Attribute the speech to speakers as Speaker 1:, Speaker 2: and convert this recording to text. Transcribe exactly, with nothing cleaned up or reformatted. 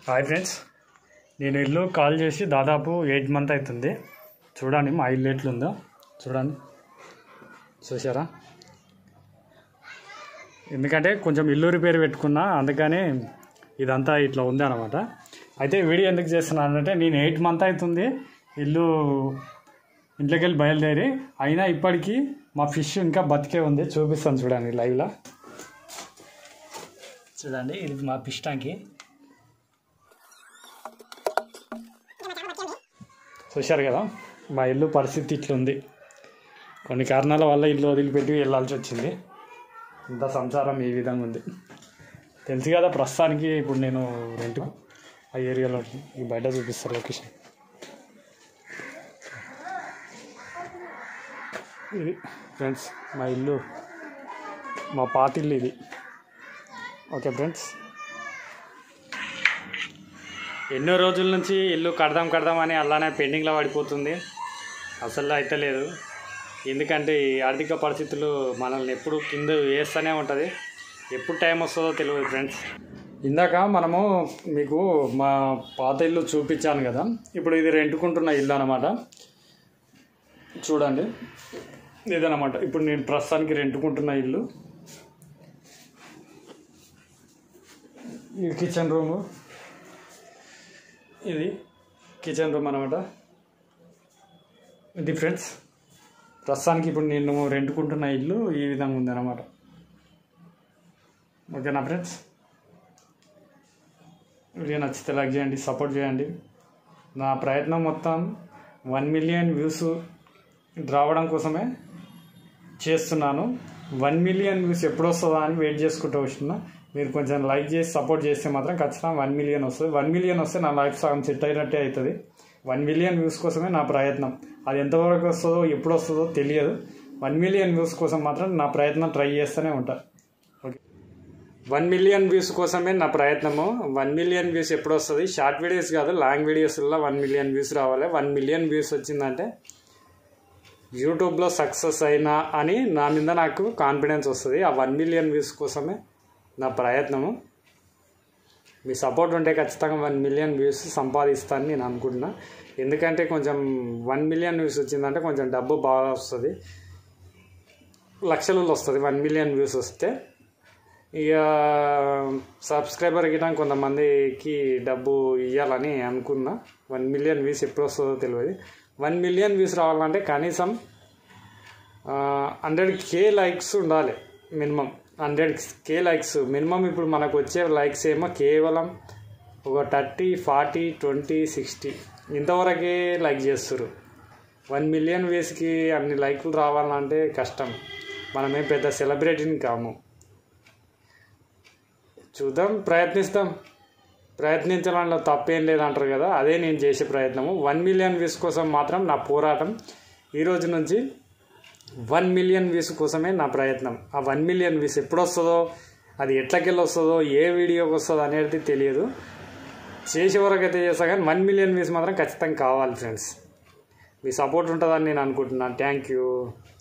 Speaker 1: Hi friends, నేను ఇల్లు call చేసి దాదాపు ఎయిట్ మంత్ అవుతుంది. చూడండి మా ఇల్లు ఎట్లుందో చూడండి, చూసారా? ఎందుకంటే కొంచెం ఇల్లు రిపేర్ పెట్టుకున్నా, అందుకని ఇదంతా ఇట్లా ఉంది అన్నమాట. అయితే వీడియో ఎందుకు చేస్తున్నానంటే, నేను ఎయిట్ మంత్ అవుతుంది ఇల్లు ఇంట్లోకి వెళ్ళి బయలుదేరి, అయినా ఇప్పటికీ మా ఫిష్ ఇంకా బతికే ఉంది. చూపిస్తాను చూడండి లైవ్లో. చూడండి, ఇది మా ఫిష్ ట్యాంకి. చూశారు కదా మా ఇల్లు పరిస్థితి ఇట్లుంది. కొన్ని కారణాల వల్ల ఇల్లు వదిలిపెట్టి వెళ్ళాల్సి వచ్చింది. ఇంత సంసారం ఈ విధంగా ఉంది. తెలుసు కదా, ప్రస్తుతానికి ఇప్పుడు నేను రెంట్ ఆ ఏరియాలో బయట చూపిస్తారు లొకేషన్. ఇది ఫ్రెండ్స్ మా ఇల్లు, మా పాత ఇల్లు ఇది. ఓకే ఫ్రెండ్స్, ఎన్నో రోజుల నుంచి ఇల్లు కడదాం కడదాం అని అలానే పెండింగ్లో పడిపోతుంది. అసలు అయితే లేదు. ఎందుకంటే ఈ ఆర్థిక పరిస్థితులు మనల్ని ఎప్పుడు కింద వేస్తూనే ఉంటుంది. ఎప్పుడు టైం వస్తుందో తెలియదు ఫ్రెండ్స్. ఇందాక మనము మీకు మా పాత ఇల్లు చూపించాను కదా, ఇప్పుడు ఇది రెంటుకుంటున్న ఇల్లు అన్నమాట. చూడండి, ఇదన్నమాట ఇప్పుడు నేను ప్రస్తుతానికి రెంటుకుంటున్న ఇల్లు. ఇది కిచెన్ రూము, ఇది కిచెన్ రూమ్ అన్నమాట. ఇది ఫ్రెండ్స్ ప్రస్తుతానికి ఇప్పుడు నేను రెంటుకుంటున్న ఇల్లు ఈ విధంగా ఉంది అన్నమాట. ఓకేనా ఫ్రెండ్స్, వీడియో నచ్చితే లైక్ చేయండి, సపోర్ట్ చేయండి. నా ప్రయత్నం మొత్తం వన్ మిలియన్ వ్యూస్ రావడం కోసమే చేస్తున్నాను. వన్ మిలియన్ వ్యూస్ ఎప్పుడు వస్తుందా అని వెయిట్ చేసుకుంటూ వస్తున్నా. మీరు కొంచెం లైక్ చేసి సపోర్ట్ చేస్తే మాత్రం ఖచ్చితంగా వన్ మిలియన్ వస్తుంది. వన్ మిలియన్ వస్తే నా లైఫ్ సగం సెట్ అయినట్టే అవుతుంది. వన్ మిలియన్ వ్యూస్ కోసమే నా ప్రయత్నం. అది ఎంతవరకు వస్తుందో ఎప్పుడు వస్తుందో తెలియదు. వన్ మిలియన్ వ్యూస్ కోసం మాత్రం నా ప్రయత్నం ట్రై చేస్తూనే ఉంటాను. ఓకే, వన్ మిలియన్ వ్యూస్ కోసమే నా ప్రయత్నము. వన్ మిలియన్ వ్యూస్ ఎప్పుడు వస్తుంది? షార్ట్ వీడియోస్ కాదు, లాంగ్ వీడియోస్లో వన్ మిలియన్ వ్యూస్ రావాలి. వన్ మిలియన్ వ్యూస్ వచ్చిందంటే యూట్యూబ్లో సక్సెస్ అయినా అని నా మీద నాకు కాన్ఫిడెన్స్ వస్తుంది. ఆ వన్ మిలియన్ వ్యూస్ కోసమే నా ప్రయత్నము. మీ సపోర్ట్ ఉంటే ఖచ్చితంగా వన్ మిలియన్ వ్యూస్ సంపాదిస్తానని నేను అనుకుంటున్నా. ఎందుకంటే కొంచెం వన్ మిలియన్ వ్యూస్ వచ్చిందంటే కొంచెం డబ్బు బాగా వస్తుంది, లక్షలలో వస్తుంది వన్ మిలియన్ వ్యూస్ వస్తే. ఇక సబ్స్క్రైబర్ గిట్ట కొంతమందికి డబ్బు ఇవ్వాలని అనుకున్నా. వన్ మిలియన్ వ్యూస్ ఎప్పుడు వస్తుందో తెలియదు. వన్ మిలియన్ వ్యూస్ రావాలంటే కనీసం హండ్రెడ్ కే లైక్స్ ఉండాలి minimum. Hundred K likes minimum. ఇప్పుడు మనకు వచ్చే లైక్స్ ఏమో కేవలం ఒక థర్టీ ఫార్టీ ట్వంటీ సిక్స్టీ ఇంతవరకే లైక్ చేస్తారు. వన్ మిలియన్ వ్యూస్కి అన్ని లైక్లు రావాలంటే కష్టం. మనమేం పెద్ద సెలబ్రిటీని కాము. చూద్దాం, ప్రయత్నిస్తాం. ప్రయత్నించాలంటే తప్పేం లేదంటారు కదా, అదే నేను చేసే ప్రయత్నము. వన్ మిలియన్ వ్యూస్ కోసం మాత్రం నా పోరాటం. ఈరోజు నుంచి వన్ మిలియన్ వ్యూస్ కోసమే నా ప్రయత్నం. ఆ వన్ మిలియన్ వ్యూస్ ఎప్పుడు వస్తుందో, అది ఎట్లకెళ్ళి వస్తుందో, ఏ వీడియోకి వస్తుందో అనేది తెలియదు. చేసే వరకు అయితే చేస్తా, కానీ వన్ మిలియన్ వ్యూస్ మాత్రం ఖచ్చితంగా కావాలి ఫ్రెండ్స్. మీ సపోర్ట్ ఉంటుందని నేను అనుకుంటున్నాను. Thank you.